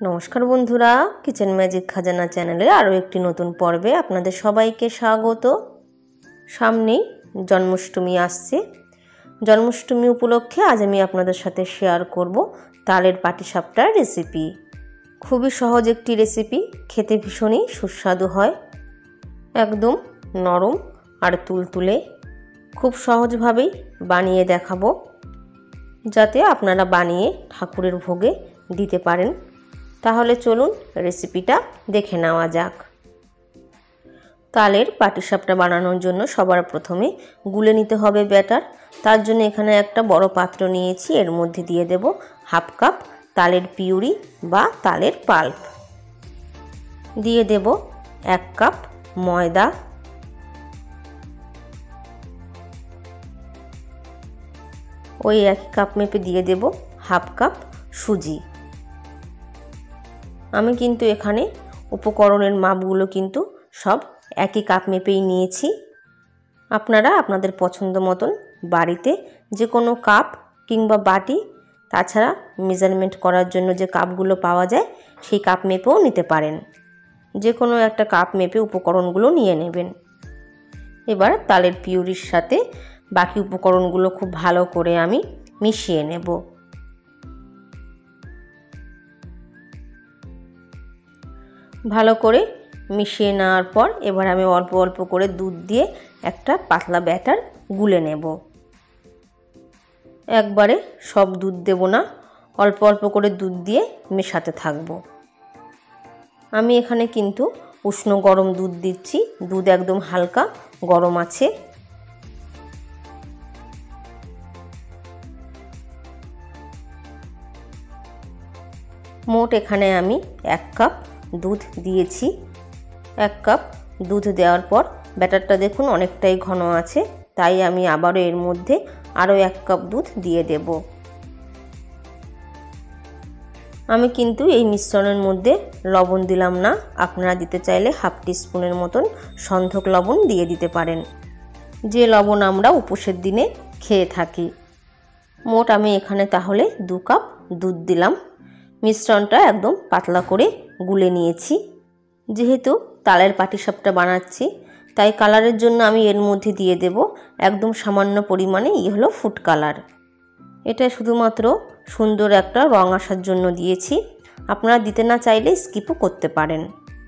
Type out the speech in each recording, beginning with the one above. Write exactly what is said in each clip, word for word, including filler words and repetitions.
नमस्कार बंधुरा kitchen magic खाजाना चैनेले आरो एकटी नतून पर्वे आपनादेर सबाइके स्वागत। सामनेई जन्माष्टमी आसछे। जन्माष्टमी उपलक्षे आज आमि आपनादेर साथे शेयार करब तालेर पाटिसापटार रेसिपि। खूबई सहज एकटी रेसिपि, खेते भीषण ही सुस्वादु हय, एकदम नरम और तुलतुले। खूब सहजभावेई बानिये देखाबो जाते आपनारा बानिये ठाकुरेर भोगे दिते पारेन। ताहले चलुन रेसिपिटा देखे नेওয়া যাক। तालेर पाटिसापटा बानानोर जोन्नो सबार प्रथमे गुले निते होबे बैटार। तार जोन्नो एखाने एकटा बड़ो पात्र नियेछि, एर मध्ये दिये देब हाफ कप तालेर पिउरी बा तालेर पाल्प, दिये देब एक कप मयदा, ओई एक कप मेपे दिये देब हाफ कप सुजी। आमी किन्तु एखाने उपकरणेर मापगुलो किन्तु सब एक ही कप मेपेई नियेछि। आपनारा आपनादेर पछंद मतन बाड़ीते जे कोनो कप किंबा बाटी, ताछाड़ा मेजारमेंट करार जोन्नो जे कपगुलो पाওয়া যায় सेई कप मेपेও निते पारेन। जे कोनो एकटा कप मेपे उपकरणगुलो निये नेबेन। एबार तालेर पिउरिर साथे बाकी उपकरणगुलो खूब भालो करे आमी मिशिये नेब। भालो करे मिशिए नेওয়ার पर एबार आमी अल्प अल्प करे दूध दिए एकटा पातला बैटार गुले नेब। एकबारे सब दूध देब ना, अल्प अल्प करे दूध दिए मेशाते थाकबो। आमी एखाने किन्तु उष्ण गरम दूध दिচ্ছি, दूध एकदम हालका गरम आछे। मोट एखाने आमी एक कप दूध दिएছি। एक कप दूध देওয়ার पर ব্যাটারটা দেখুন অনেকটাই ঘন আছে, তাই আমি আবারও এর মধ্যে আরও এক কাপ দুধ দিয়ে দেব। আমি কিন্তু এই মিশ্রণের মধ্যে লবণ দিলাম না, আপনারা দিতে চাইলে হাফ টিস্পুনের মতন সন্ধক লবণ দিয়ে দিতে পারেন, যে লবণ আমরা উপোসের দিনে খেয়ে থাকি। মোট আমি এখানে তাহলে দু কাপ দুধ দিলাম। মিশ্রণটা একদম পাতলা করে গুলে নিয়েছি। যেহেতু তালের পাটিসাপটা বানাচ্ছি তাই কালারের জন্য আমি এর মধ্যে দিয়ে দেব একদম সামান্য পরিমাণে ইয়েলো ফুড কালার। এটা শুধুমাত্র সুন্দর একটা রং আসার জন্য দিয়েছি, আপনারা দিতে না চাইলে স্কিপও করতে পারেন।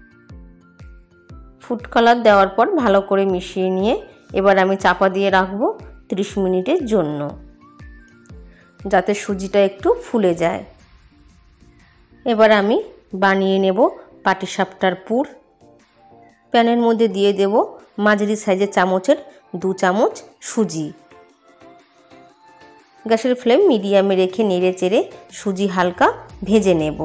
ফুড কালার দেওয়ার পর ভালো করে মিশিয়ে নিয়ে এবার আমি চাপা দিয়ে রাখবো ত্রিশ মিনিটের জন্য, যাতে সুজিটা একটু ফুলে যায়। এবার আমি বানিয়ে নেব পাটিসাপটার পুর। প্যানের মধ্যে দিয়ে দেব মাঝারি সাইজের চামচের দু চামচ সুজি। গ্যাসের ফ্লেম মিডিয়ামে রেখে নেড়ে চেড়ে সুজি হালকা ভেজে নেব।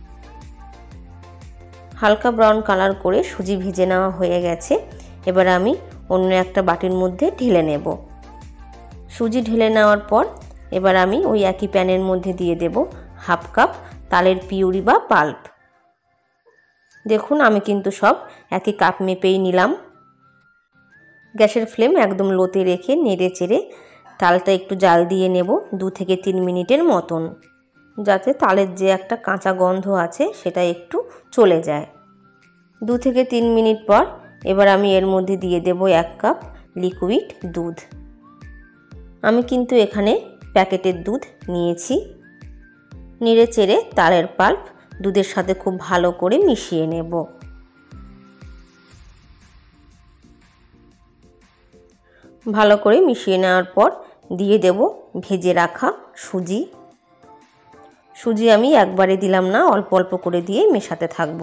হালকা ব্রাউন কালার করে সুজি ভেজে নেওয়া হয়ে গেছে। এবার আমি অন্য একটা বাটির মধ্যে ঢেলে নেব। সুজি ঢেলে নেওয়ার পর এবার আমি ওই একই প্যানের মধ্যে দিয়ে দেব হাফ কাপ তালের পিউরি বা পাল্প। দেখুন আমি কিন্তু সব একই কাপ মেপেই নিলাম। গ্যাসের ফ্লেম একদম লোতে রেখে নেড়ে চেড়ে তালটা একটু জাল দিয়ে নেব দু থেকে তিন মিনিটের মতন, যাতে তালের যে একটা কাঁচা গন্ধ আছে সেটা একটু চলে যায়। দু থেকে তিন মিনিট পর এবার আমি এর মধ্যে দিয়ে দেব এক কাপ লিকুইড দুধ। আমি কিন্তু এখানে প্যাকেটের দুধ নিয়েছি। নেড়ে চেড়ে তালের পাল্প দুধের সাথে খুব ভালো করে মিশিয়ে নেব। ভালো করে মিশিয়ে নেওয়ার পর দিয়ে দেব ভেজে রাখা সুজি। সুজি আমি একবারে দিলাম না, অল্প অল্প করে দিয়ে মেশাতে থাকব।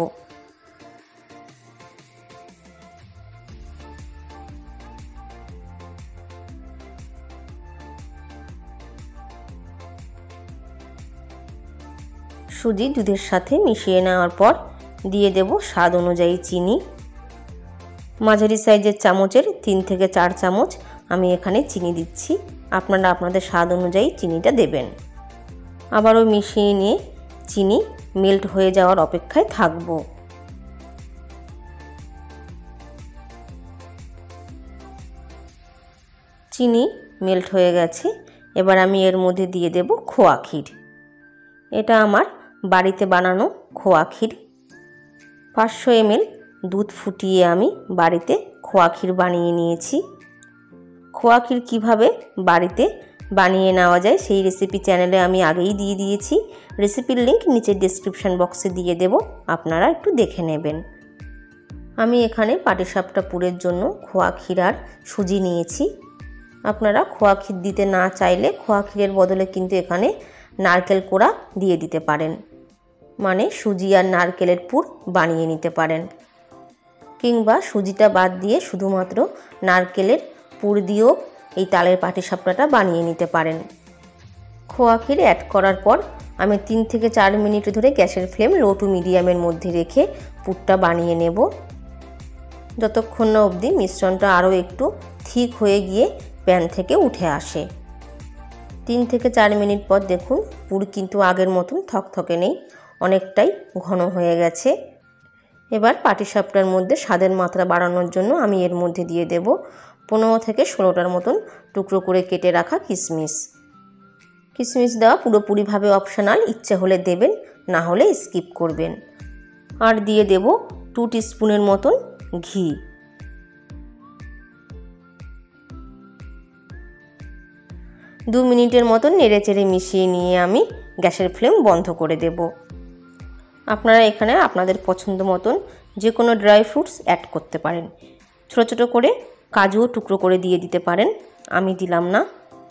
সুজি দুধের সাথে মিশিয়ে নেওয়ার পর দিয়ে দেব স্বাদ অনুযায়ী চিনি। মাঝারি সাইজের চামচের তিন থেকে চার চামচ আমি এখানে চিনি দিচ্ছি, আপনারা আপনাদের স্বাদ অনুযায়ী চিনিটা দেবেন। আবারও মিশিয়ে নিয়ে চিনি মেল্ট হয়ে যাওয়ার অপেক্ষায় থাকব। চিনি মেল্ট হয়ে গেছে। এবার আমি এর মধ্যে দিয়ে দেব খোয়া ক্ষীর। এটা আমার বাড়িতে বানানো খোয়া ক্ষীর। পাঁচশো এমএল দুধ ফুটিয়ে আমি বাড়িতে খোয়া ক্ষীর বানিয়ে নিয়েছি। খোয়া ক্ষীর কীভাবে বাড়িতে বানিয়ে নেওয়া যায় সেই রেসিপি চ্যানেলে আমি আগেই দিয়ে দিয়েছি। রেসিপির লিঙ্ক নিচের ডেসক্রিপশন বক্সে দিয়ে দেব, আপনারা একটু দেখে নেবেন। আমি এখানে পাটিসাপটা পুরের জন্য খোয়া ক্ষীর আর সুজি নিয়েছি। আপনারা খোয়া ক্ষীর দিতে না চাইলে খোয়া ক্ষীরের বদলে কিন্তু এখানে নারকেল কোড়া দিয়ে দিতে পারেন, মানে সুজি আর নারকেলের পুর বানিয়ে নিতে পারেন। কিংবা সুজিটা বাদ দিয়ে শুধুমাত্র নারকেলের পুর দিয়েও এই তালের পাটিসাপটাটা বানিয়ে নিতে পারেন। খোয়া ক্ষীর অ্যাড করার পর আমি তিন থেকে চার মিনিট ধরে গ্যাসের ফ্লেম লো টু মিডিয়ামের মধ্যে রেখে পুরটা বানিয়ে নেব, যতক্ষণ না অবধি মিশ্রণটা আরও একটু ঠিক হয়ে গিয়ে প্যান থেকে উঠে আসে। তিন থেকে চার মিনিট পর দেখুন পুর কিন্তু আগের মতন থকথকে নেই, অনেকটাই ঘন হয়ে গেছে। এবার পাটিসাপটার মধ্যে স্বাদের মাত্রা বাড়ানোর জন্য আমি এর মধ্যে দিয়ে দেব পনেরো থেকে ষোলোটার মতন টুকরো করে কেটে রাখা কিশমিশ। কিশমিশ দেওয়া পুরোপুরিভাবে অপশনাল, ইচ্ছে হলে দেবেন, না হলে স্কিপ করবেন। আর দিয়ে দেব টু টিস্পুনের মতন ঘি। দু মিনিটের মতন নেড়েচেড়ে মিশিয়ে নিয়ে আমি গ্যাসের ফ্লেম বন্ধ করে দেব। আপনারা এখানে আপনাদের পছন্দ মতন যে কোনো ড্রাই ফ্রুটস অ্যাড করতে পারেন। ছোটো ছোটো করে কাজুও টুকরো করে দিয়ে দিতে পারেন, আমি দিলাম না।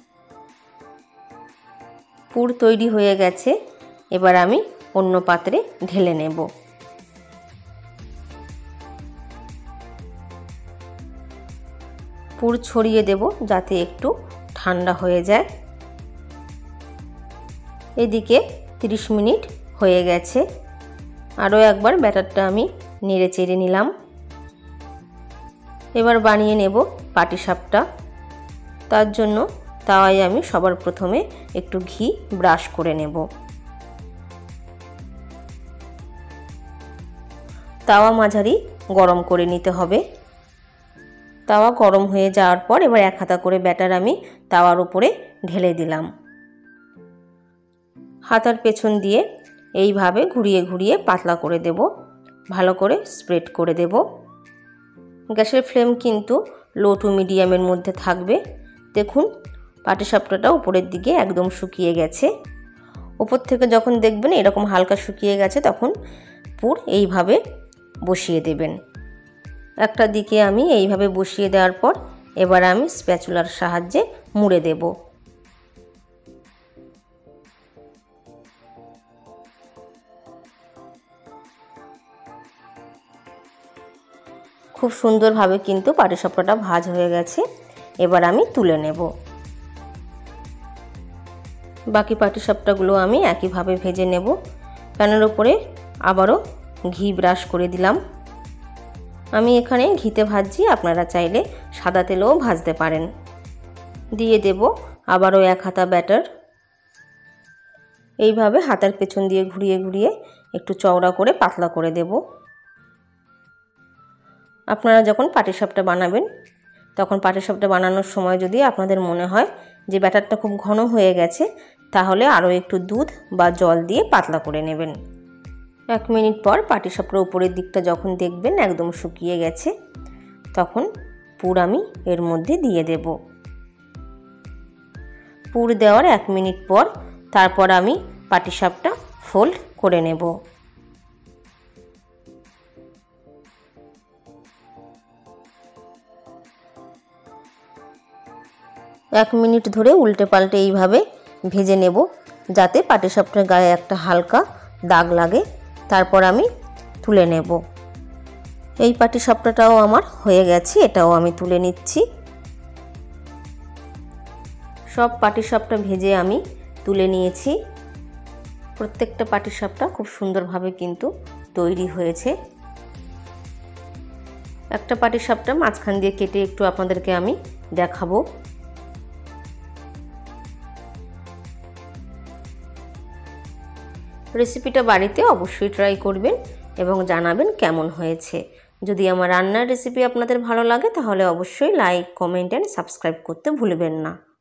পুর তৈরি হয়ে গেছে, এবার আমি অন্য পাত্রে ঢেলে নেব। পুর ছড়িয়ে দেব যাতে একটু ঠান্ডা হয়ে যায়। এদিকে তিরিশ মিনিট হয়ে গেছে, আরও একবার ব্যাটারটা আমি নেড়ে চেড়ে নিলাম। এবার বানিয়ে নেব পাটিসাপটা। তার জন্য তাওয়ায় আমি সবার প্রথমে একটু ঘি ব্রাশ করে নেব। তাওয়া মাঝারি গরম করে নিতে হবে। তাওয়া গরম হয়ে যাওয়ার পর এবার এক হাতা করে ব্যাটার আমি তাওয়ার উপরে ঢেলে দিলাম। হাতার পেছন দিয়ে এইভাবে ঘুরিয়ে ঘুরিয়ে পাতলা করে দেব, ভালো করে স্প্রেড করে দেব। গ্যাসের ফ্লেম কিন্তু লো টু মিডিয়ামের মধ্যে থাকবে। দেখুন পাটিসাপটাটা উপরের দিকে একদম শুকিয়ে গেছে। উপর থেকে যখন দেখবেন এরকম হালকা শুকিয়ে গেছে তখন পুর এইভাবে বসিয়ে দেবেন। একটা দিকে আমি এইভাবে বসিয়ে দেওয়ার পর এবার আমি স্প্যাচুলার সাহায্যে মুড়ে দেব। খুব সুন্দরভাবে কিন্তু পাটিসাপটাটা ভাজ হয়ে গেছে, এবার আমি তুলে নেব। বাকি পাটিসাপটাগুলো আমি একইভাবে ভেজে নেব। প্যানের উপরে আবারও ঘি ব্রাশ করে দিলাম। আমি এখানে ঘিতে ভাজছি, আপনারা চাইলে সাদা তেলেও ভাজতে পারেন। দিয়ে দেব আবারও এক হাতা ব্যাটার। এইভাবে হাতার পেছন দিয়ে ঘুরিয়ে ঘুরিয়ে একটু চওড়া করে পাতলা করে দেব। আপনারা যখন পাটিসাপটা বানাবেন তখন পাটিসাপটা বানানোর সময় যদি আপনাদের মনে হয় যে ব্যাটারটা খুব ঘন হয়ে গেছে, তাহলে আরও একটু দুধ বা জল দিয়ে পাতলা করে নেবেন। এক মিনিট পর পাটিসাপটার উপরের দিকটা যখন দেখবেন একদম শুকিয়ে গেছে, তখন পুর আমি এর মধ্যে দিয়ে দেব। পুর দেওয়ার এক মিনিট পর তারপর আমি পাটিসাপটা ফোল্ড করে নেব। এক মিনিট ধরে উল্টে পাল্টে এইভাবে ভেজে নেব যাতে পাটিসাপটার গায়ে একটা হালকা দাগ লাগে। তারপর আমি তুলে নেব। এই পাটিসাপটাটাও আমার হয়ে গেছে, এটাও আমি তুলে নিচ্ছি। সব পাটিসাপটা ভেজে আমি তুলে নিয়েছি। প্রত্যেকটা পাটিসাপটা খুব সুন্দরভাবে কিন্তু তৈরি হয়েছে। একটা পাটিসাপটা মাঝখান দিয়ে কেটে একটু আপনাদেরকে আমি দেখাবো। রেসিপিটা বাড়িতে অবশ্যই ট্রাই করবেন এবং জানাবেন কেমন হয়েছে। যদি আমার রান্নার রেসিপি আপনাদের ভালো লাগে তাহলে অবশ্যই লাইক, কমেন্ট অ্যান্ড সাবস্ক্রাইব করতে ভুলবেন না।